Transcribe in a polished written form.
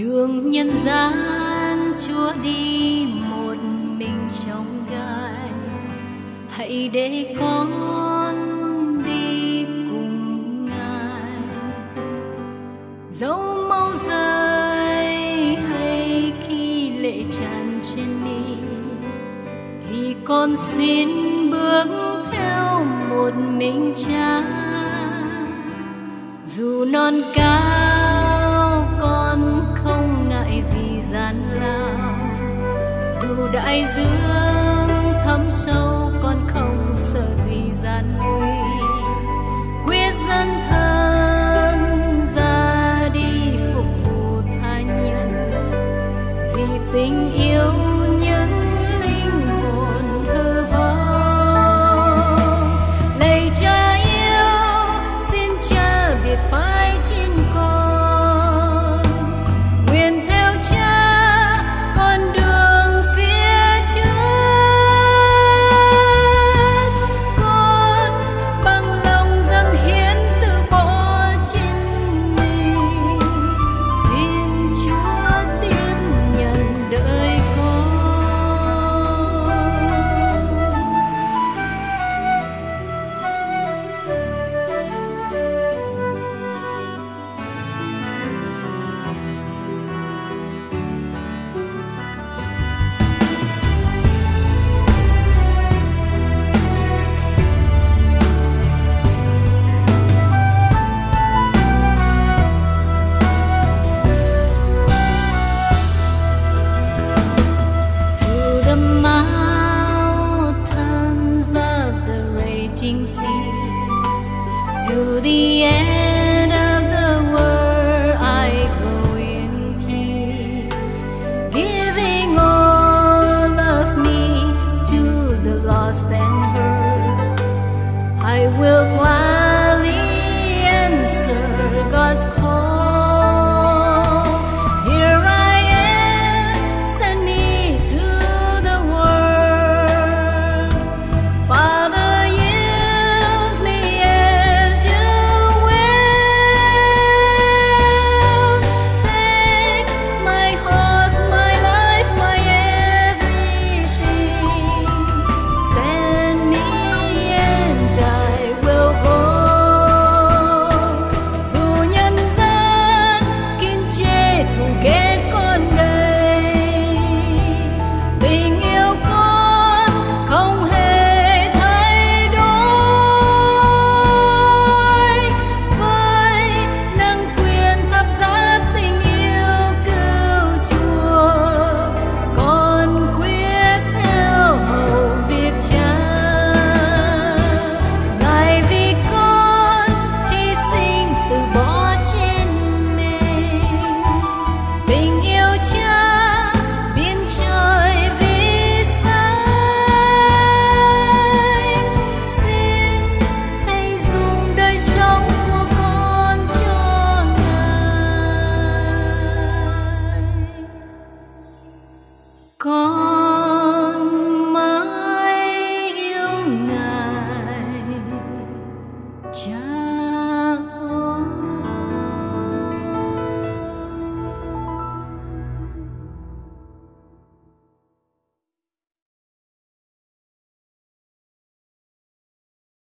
đường nhân gian Chúa đi một mình trong gai, hãy để con đi cùng Ngài. Dẫu máu rơi hay khi lệ tràn trên mi, thì con xin bước theo một mình Cha. Dù non cao con không ngại gì gian lao, dù đại dương thấm sâu con không sợ gì gian nguy. Quyết dân thân ra đi phục vụ tha nhân, vì tình yêu những linh hồn hư vô. Lạy Cha yêu, xin Cha biệt phái trên con, nguyện theo Cha con đường phía trước. Con bằng lòng dâng hiến từ bỏ chính mình, xin Chúa tiếp nhận đời con. Through the mountains of the raging seas, to the end